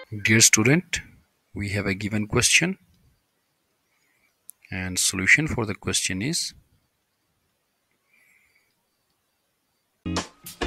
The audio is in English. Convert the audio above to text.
Dear student, we have a given question and solution for the question is